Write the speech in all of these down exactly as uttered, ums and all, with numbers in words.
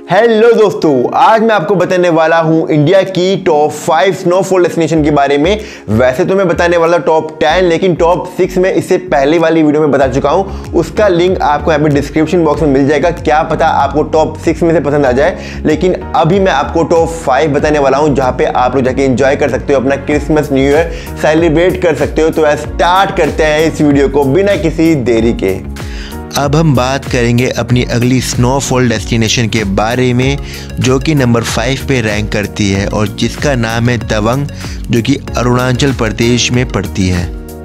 Hello दोस्तों, आज मैं आपको बताने वाला हूं इंडिया की टॉप फाइव स्नोफॉल डेस्टिनेशन के बारे में। वैसे तो मैं बताने वाला टॉप टेन, लेकिन टॉप सिक्स में इससे पहले वाली वीडियो में बता चुका हूं। उसका लिंक आपको यहाँ पे डिस्क्रिप्शन बॉक्स में मिल जाएगा। क्या पता आपको टॉप सिक्स में से पसंद आ जाए। लेकिन अभी मैं आपको टॉप फाइव बताने वाला हूँ, जहाँ पे आप लोग जाके एंजॉय कर सकते हो, अपना क्रिसमस न्यू ईयर सेलिब्रेट कर सकते हो। तो स्टार्ट करते हैं इस वीडियो को बिना किसी देरी के। अब हम बात करेंगे अपनी अगली स्नोफॉल डेस्टिनेशन के बारे में, जो कि नंबर फाइव पे रैंक करती है और जिसका नाम है तवंग, जो कि अरुणाचल प्रदेश में पड़ती है।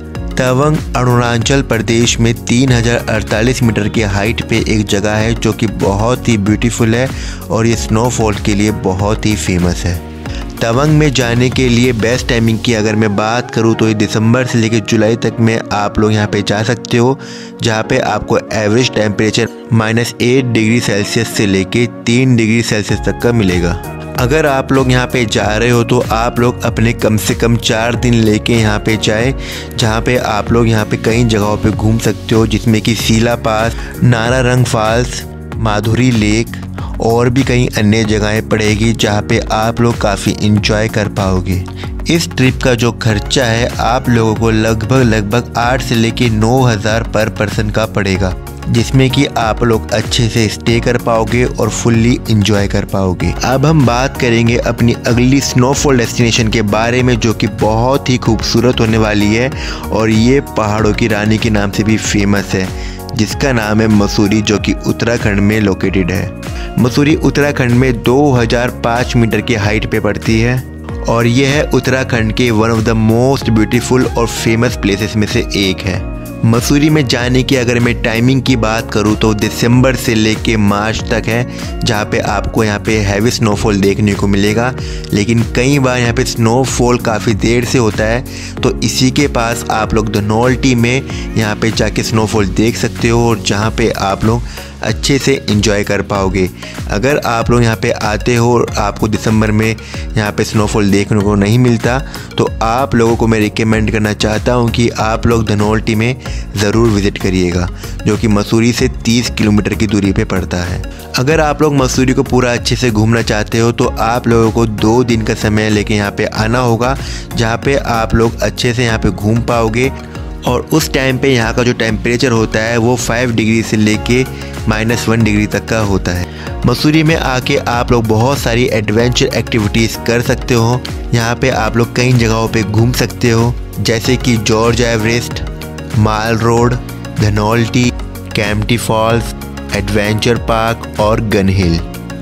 तवंग अरुणाचल प्रदेश में तीन हज़ार अड़तालीस मीटर की हाइट पे एक जगह है जो कि बहुत ही ब्यूटीफुल है और ये स्नोफॉल के लिए बहुत ही फेमस है। तवंग में जाने के लिए बेस्ट टाइमिंग की अगर मैं बात करूँ तो ये दिसंबर से लेकर जुलाई तक में आप लोग यहाँ पे जा सकते हो, जहाँ पे आपको average temperature minus eight degree Celsius से लेके तीन डिग्री सेल्सियस तक का मिलेगा। अगर आप लोग यहाँ पे जा रहे हो तो आप लोग अपने कम से कम चार दिन लेके यहाँ पे जाए, जहाँ पे आप लोग यहाँ पे कई जगहों पे घूम सकते हो, जिसमें कि सीला पास, नारारंग फॉल्स, माधुरी लेक और भी कई अन्य जगहें पड़ेगी, जहाँ पे आप लोग काफ़ी इंजॉय कर पाओगे। इस ट्रिप का जो खर्चा है आप लोगों को लगभग लगभग आठ से लेके नौ हज़ार पर पर्सन का पड़ेगा, जिसमें कि आप लोग अच्छे से स्टे कर पाओगे और फुल्ली इंजॉय कर पाओगे। अब हम बात करेंगे अपनी अगली स्नोफॉल डेस्टिनेशन के बारे में, जो कि बहुत ही खूबसूरत होने वाली है और ये पहाड़ों की रानी के नाम से भी फेमस है, जिसका नाम है मसूरी, जो कि उत्तराखंड में लोकेटेड है। मसूरी उत्तराखंड में दो हज़ार पाँच मीटर की हाइट पे पड़ती है और यह है उत्तराखंड के one of the most beautiful और फेमस प्लेसेस में से एक है। मसूरी में जाने की अगर मैं टाइमिंग की बात करूं तो दिसंबर से लेके मार्च तक है, जहां पे आपको यहां पे हैवी स्नोफॉल देखने को मिलेगा। लेकिन कई बार यहां पे स्नोफॉल काफ़ी देर से होता है, तो इसी के पास आप लोग धनौल्टी में यहां पे जाके स्नोफॉल देख सकते हो और जहां पे आप लोग अच्छे से एंजॉय कर पाओगे। अगर आप लोग यहाँ पे आते हो और आपको दिसंबर में यहाँ पे स्नोफॉल देखने को नहीं मिलता, तो आप लोगों को मैं रिकमेंड करना चाहता हूँ कि आप लोग धनौल्टी में ज़रूर विज़िट करिएगा, जो कि मसूरी से तीस किलोमीटर की दूरी पे पड़ता है। अगर आप लोग मसूरी को पूरा अच्छे से घूमना चाहते हो तो आप लोगों को दो दिन का समय लेके यहाँ पे आना होगा, जहाँ पे आप लोग अच्छे से यहाँ पे घूम पाओगे। और उस टाइम पे यहाँ का जो टेम्परेचर होता है वो फाइव डिग्री से लेके माइनस वन डिग्री तक का होता है। मसूरी में आके आप लोग बहुत सारी एडवेंचर एक्टिविटीज़ कर सकते हो। यहाँ पे आप लोग कई जगहों पे घूम सकते हो, जैसे कि George Everest, Mall Road, Dhanaulti, Kempty Falls, adventure park और गन हिल।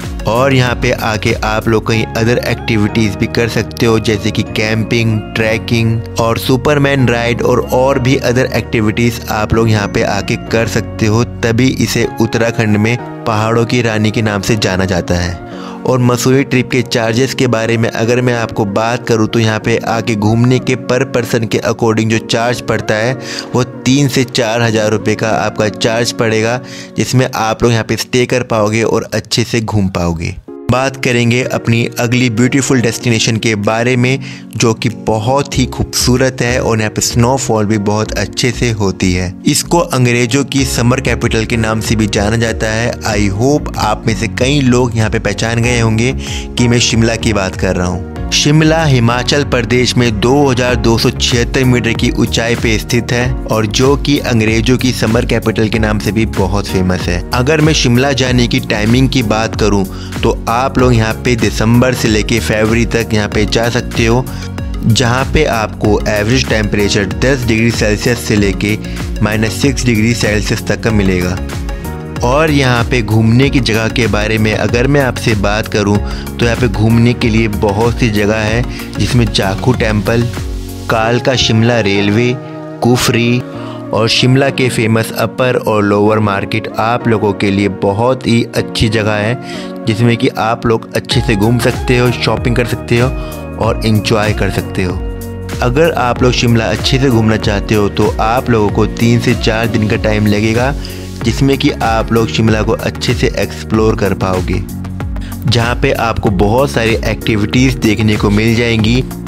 और यहाँ पे आके आप लोग कई अदर एक्टिविटीज़ भी कर सकते हो, जैसे कि कैंपिंग, ट्रैकिंग और सुपरमैन राइड और और भी अदर एक्टिविटीज़ आप लोग यहाँ पे आके कर सकते हो। तभी इसे उत्तराखंड में पहाड़ों की रानी के नाम से जाना जाता है। और मसूरी ट्रिप के चार्जेस के बारे में अगर मैं आपको बात करूं तो यहाँ पे आके घूमने के पर पर्सन के अकॉर्डिंग जो चार्ज पड़ता है वो तीन से चार हज़ार रुपये का आपका चार्ज पड़ेगा, जिसमें आप लोग यहाँ पे स्टे कर पाओगे और अच्छे से घूम पाओगे। बात करेंगे अपनी अगली ब्यूटीफुल डेस्टिनेशन के बारे में, जो कि बहुत ही खूबसूरत है और यहाँ पे स्नोफॉल भी बहुत अच्छे से होती है। इसको अंग्रेजों की समर कैपिटल के नाम से भी जाना जाता है। आई होप आप में से कई लोग यहाँ पे पहचान गए होंगे कि मैं शिमला की बात कर रहा हूँ। शिमला हिमाचल प्रदेश में दो हज़ार दो सौ छिहत्तर मीटर की ऊंचाई पे स्थित है और जो कि अंग्रेजों की समर कैपिटल के नाम से भी बहुत फेमस है। अगर मैं शिमला जाने की टाइमिंग की बात करूं तो आप लोग यहाँ पे दिसंबर से लेके फरवरी तक यहाँ पे जा सकते हो, जहाँ पे आपको एवरेज टेम्परेचर दस डिग्री सेल्सियस से लेके माइनस सिक्स डिग्री सेल्सियस तक का मिलेगा। और यहाँ पे घूमने की जगह के बारे में अगर मैं आपसे बात करूँ तो यहाँ पे घूमने के लिए बहुत सी जगह है, जिसमें जाखू टेम्पल, कालका शिमला रेलवे, कुफरी और शिमला के फेमस अपर और लोअर मार्केट आप लोगों के लिए बहुत ही अच्छी जगह है, जिसमें कि आप लोग अच्छे से घूम सकते हो, शॉपिंग कर सकते हो और एंजॉय कर सकते हो। अगर आप लोग शिमला अच्छे से घूमना चाहते हो तो आप लोगों को तीन से चार दिन का टाइम लगेगा, जिसमें कि आप लोग शिमला को अच्छे से एक्सप्लोर कर पाओगे, जहाँ पे आपको बहुत सारी एक्टिविटीज़ देखने को मिल जाएंगी।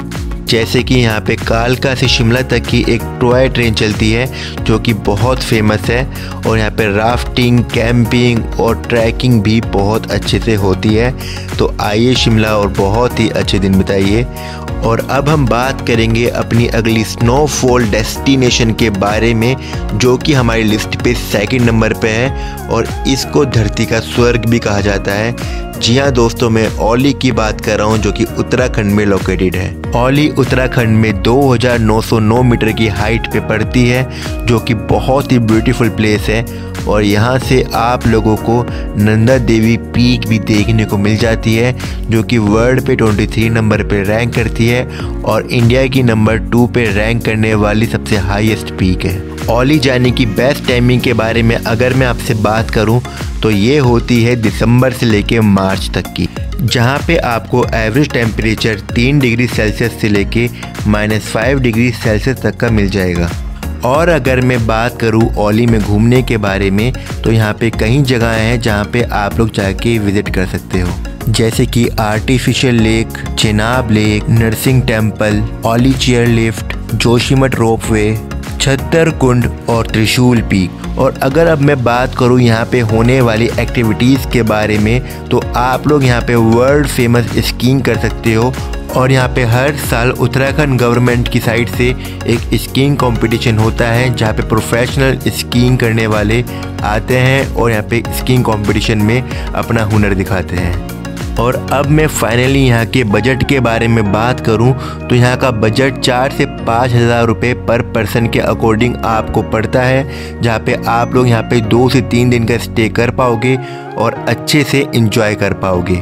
जैसे कि यहाँ पे कालका से शिमला तक की एक टॉय ट्रेन चलती है जो कि बहुत फेमस है, और यहाँ पे राफ्टिंग, कैंपिंग और ट्रैकिंग भी बहुत अच्छे से होती है। तो आइए शिमला और बहुत ही अच्छे दिन बिताइए। और अब हम बात करेंगे अपनी अगली स्नोफॉल डेस्टिनेशन के बारे में, जो कि हमारी लिस्ट पे सेकंड नंबर पे है और इसको धरती का स्वर्ग भी कहा जाता है। जी हाँ दोस्तों, मैं औली की बात कर रहा हूँ जो कि उत्तराखंड में लोकेटेड है। औली उत्तराखंड में दो हज़ार नौ सौ नौ मीटर की हाइट पे पड़ती है, जो कि बहुत ही ब्यूटीफुल प्लेस है। और यहाँ से आप लोगों को नंदा देवी पीक भी देखने को मिल जाती है, जो कि वर्ल्ड पे तेईस नंबर पे रैंक करती है और इंडिया की नंबर टू पे रैंक करने वाली सबसे हाईएस्ट पीक है। औली जाने की बेस्ट टाइमिंग के बारे में अगर मैं आपसे बात करूं तो ये होती है दिसंबर से लेके मार्च तक की, जहां पे आपको एवरेज टेम्परेचर तीन डिग्री सेल्सियस से लेके माइनस फाइव डिग्री सेल्सियस तक का मिल जाएगा। और अगर मैं बात करूं औली में घूमने के बारे में तो यहाँ पे कई जगह हैं जहाँ पे आप लोग जाके विजिट कर सकते हो, जैसे कि artificial lake, Chenab lake, Narsingh temple, Auli chair lift, Joshimath ropeway, Chhattar Kund और त्रिशूल पीक। और अगर अब मैं बात करूं यहाँ पे होने वाली एक्टिविटीज़ के बारे में तो आप लोग यहाँ पे वर्ल्ड फेमस स्कीइंग कर सकते हो। और यहाँ पे हर साल उत्तराखंड गवर्नमेंट की साइड से एक स्कीइंग कंपटीशन होता है, जहाँ पे प्रोफेशनल स्कीइंग करने वाले आते हैं और यहाँ पे स्कीइंग कंपटीशन में अपना हुनर दिखाते हैं। और अब मैं फाइनली यहाँ के बजट के बारे में बात करूँ तो यहाँ का बजट चार से पाँच हज़ार रुपये पर पर्सन के अकॉर्डिंग आपको पड़ता है, जहाँ पे आप लोग यहाँ पे दो से तीन दिन का स्टे कर पाओगे और अच्छे से एंजॉय कर पाओगे।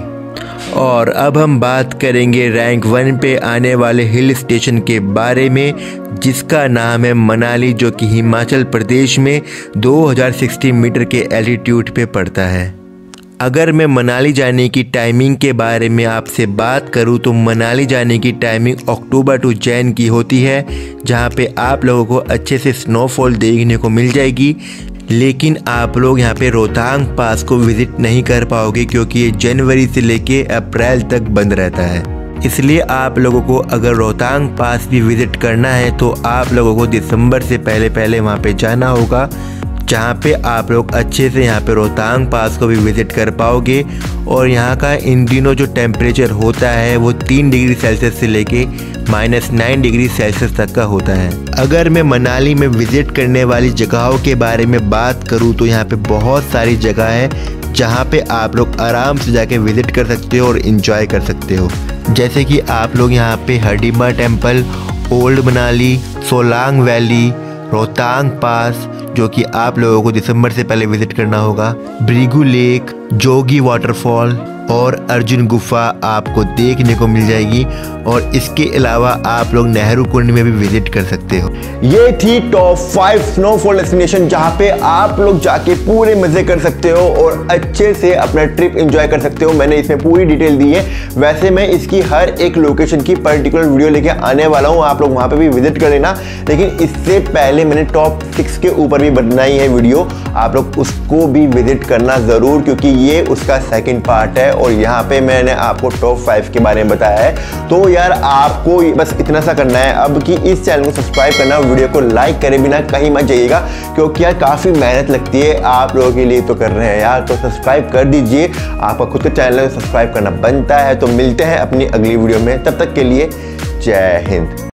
और अब हम बात करेंगे रैंक वन पे आने वाले हिल स्टेशन के बारे में, जिसका नाम है मनाली, जो कि हिमाचल प्रदेश में दो हज़ार साठ मीटर के एल्टीट्यूड पे पड़ता है। अगर मैं मनाली जाने की टाइमिंग के बारे में आपसे बात करूं तो मनाली जाने की टाइमिंग अक्टूबर टू जैन की होती है, जहां पे आप लोगों को अच्छे से स्नोफॉल देखने को मिल जाएगी। लेकिन आप लोग यहां पे रोहतांग पास को विज़िट नहीं कर पाओगे, क्योंकि ये जनवरी से लेके अप्रैल तक बंद रहता है। इसलिए आप लोगों को अगर रोहतांग पास भी विज़िट करना है तो आप लोगों को दिसंबर से पहले पहले वहाँ पे जाना होगा, जहाँ पे आप लोग अच्छे से यहाँ पे रोहतांग पास को भी विज़िट कर पाओगे। और यहाँ का इन दिनों जो टेम्परेचर होता है वो तीन डिग्री सेल्सियस से लेके माइनस नाइन डिग्री सेल्सियस तक का होता है। अगर मैं मनाली में विज़िट करने वाली जगहों के बारे में बात करूँ तो यहाँ पे बहुत सारी जगह है जहाँ पे आप लोग आराम से जाके विज़िट कर सकते हो और इन्जॉय कर सकते हो। जैसे कि आप लोग यहाँ पे Hadimba temple, old Manali, Solang valley, Rohtang pass, जो कि आप लोगों को दिसंबर से पहले विजिट करना होगा, भृगु लेक, जोगी वाटरफॉल और अर्जुन गुफा आपको देखने को मिल जाएगी। और इसके अलावा आप लोग नेहरू कुंड में भी विजिट कर सकते हो। ये थी टॉप फाइव स्नोफॉल डेस्टिनेशन, जहां पे आप लोग जाके पूरे मजे कर सकते हो और अच्छे से अपना ट्रिप एंजॉय कर सकते हो। मैंने इसमें पूरी डिटेल दी है। वैसे मैं इसकी हर एक लोकेशन की पर्टिकुलर वीडियो लेके आने वाला हूं, आप लोग वहां पे भी विजिट कर लेना। लेकिन इससे पहले मैंने टॉप सिक्स के ऊपर भी बनाई है वीडियो, आप लोग उसको भी विजिट करना जरूर, क्योंकि ये उसका सेकेंड पार्ट है और यहाँ पे मैंने आपको टॉप फाइव के बारे में बताया है। तो यार आपको बस इतना सा करना है अब कि इस चैनल को सब्सक्राइब करना, वीडियो को लाइक करे बिना कहीं मत जाइएगा, क्योंकि यार काफ़ी मेहनत लगती है आप लोगों के लिए तो कर रहे हैं यार। तो सब्सक्राइब कर दीजिए, आपका खुद का चैनल है, सब्सक्राइब करना बनता है। तो मिलते हैं अपनी अगली वीडियो में, तब तक के लिए जय हिंद।